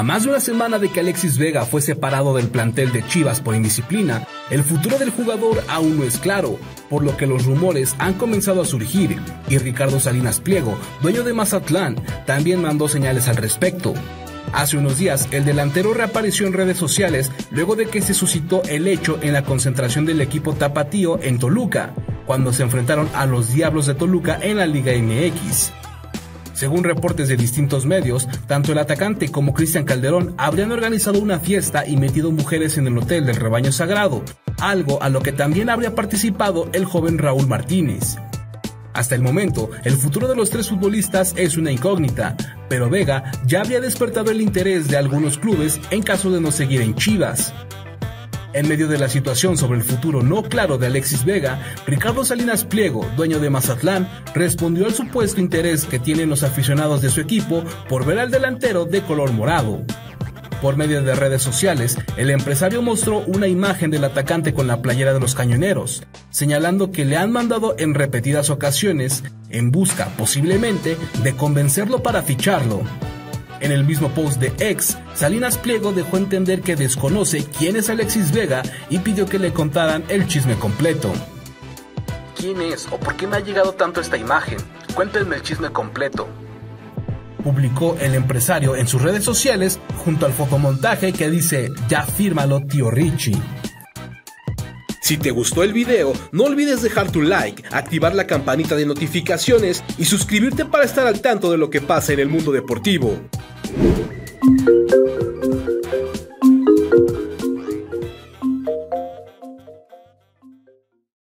A más de una semana de que Alexis Vega fue separado del plantel de Chivas por indisciplina, el futuro del jugador aún no es claro, por lo que los rumores han comenzado a surgir, y Ricardo Salinas Pliego, dueño de Mazatlán, también mandó señales al respecto. Hace unos días, el delantero reapareció en redes sociales luego de que se suscitó el hecho en la concentración del equipo tapatío en Toluca, cuando se enfrentaron a los Diablos de Toluca en la Liga MX. Según reportes de distintos medios, tanto el atacante como Cristian Calderón habrían organizado una fiesta y metido mujeres en el hotel del Rebaño Sagrado, algo a lo que también habría participado el joven Raúl Martínez. Hasta el momento, el futuro de los tres futbolistas es una incógnita, pero Vega ya habría despertado el interés de algunos clubes en caso de no seguir en Chivas. En medio de la situación sobre el futuro no claro de Alexis Vega, Ricardo Salinas Pliego, dueño de Mazatlán, respondió al supuesto interés que tienen los aficionados de su equipo por ver al delantero de color morado. Por medio de redes sociales, el empresario mostró una imagen del atacante con la playera de los Cañoneros, señalando que le han mandado en repetidas ocasiones en busca, posiblemente, de convencerlo para ficharlo. En el mismo post de X, Salinas Pliego dejó entender que desconoce quién es Alexis Vega y pidió que le contaran el chisme completo. ¿Quién es o por qué me ha llegado tanto esta imagen? Cuéntenme el chisme completo. Publicó el empresario en sus redes sociales junto al fotomontaje que dice: "Ya fírmalo, tío Richie". Si te gustó el video, no olvides dejar tu like, activar la campanita de notificaciones y suscribirte para estar al tanto de lo que pasa en el mundo deportivo.